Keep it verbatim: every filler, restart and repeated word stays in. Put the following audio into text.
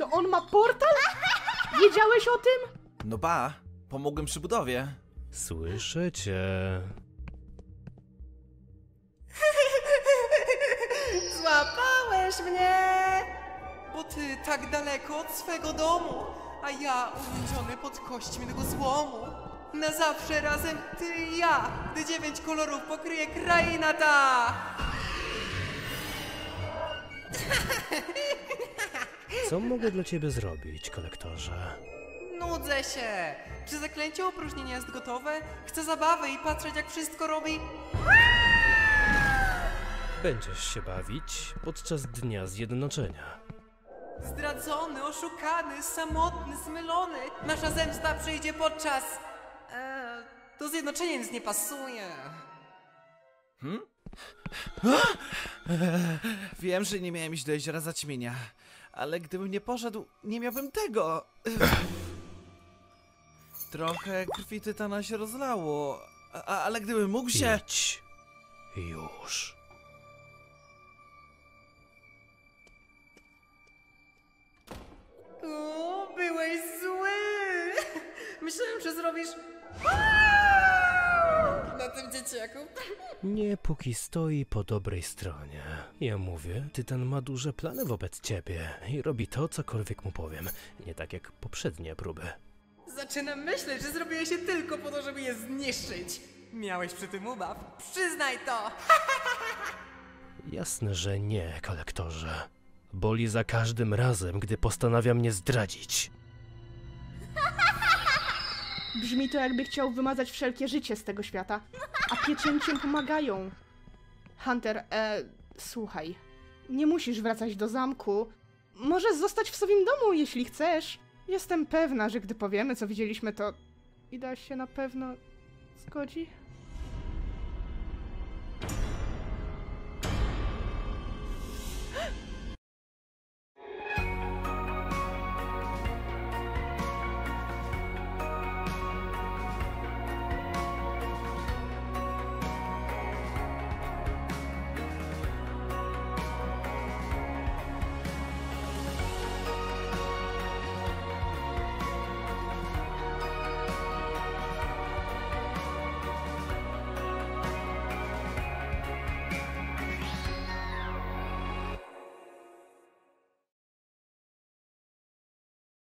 To on ma portal? Wiedziałeś o tym? No ba, pomogłem przy budowie. Słyszę cię. Złapałeś mnie! Bo ty tak daleko od swego domu, a ja uwięziony pod kośćmi tego złomu. Na zawsze razem ty i ja, gdy dziewięć kolorów pokryje kraina ta! Co mogę dla ciebie zrobić, kolektorze? Nudzę się! Czy zaklęcie opróżnienia jest gotowe? Chcę zabawy i patrzeć, jak wszystko robi... Będziesz się bawić podczas Dnia Zjednoczenia. Zdradzony, oszukany, samotny, zmylony. Nasza zemsta przyjdzie podczas... Eee, to zjednoczenie nic nie pasuje. Hmm? Wiem, że nie miałem iść do jeziora zaćmienia, ale gdybym nie poszedł, nie miałbym tego. Trochę krwi tytana się rozlało, a, ale gdybym mógł się... Idź. Już. O, byłeś zły! Myślałem, że zrobisz... na tym dzieciaku. Nie póki stoi po dobrej stronie. Ja mówię, Tytan ma duże plany wobec ciebie i robi to, cokolwiek mu powiem. Nie tak jak poprzednie próby. Zaczynam myśleć, że zrobiłeś je tylko po to, żeby je zniszczyć. Miałeś przy tym ubaw. Przyznaj to! Jasne, że nie, kolektorze. Boli za każdym razem, gdy postanawia mnie zdradzić. Brzmi to, jakby chciał wymazać wszelkie życie z tego świata. A pieczęciem pomagają. Hunter, e, słuchaj. Nie musisz wracać do zamku. Możesz zostać w swoim domu, jeśli chcesz. Jestem pewna, że gdy powiemy, co widzieliśmy, to Ida się na pewno zgodzi.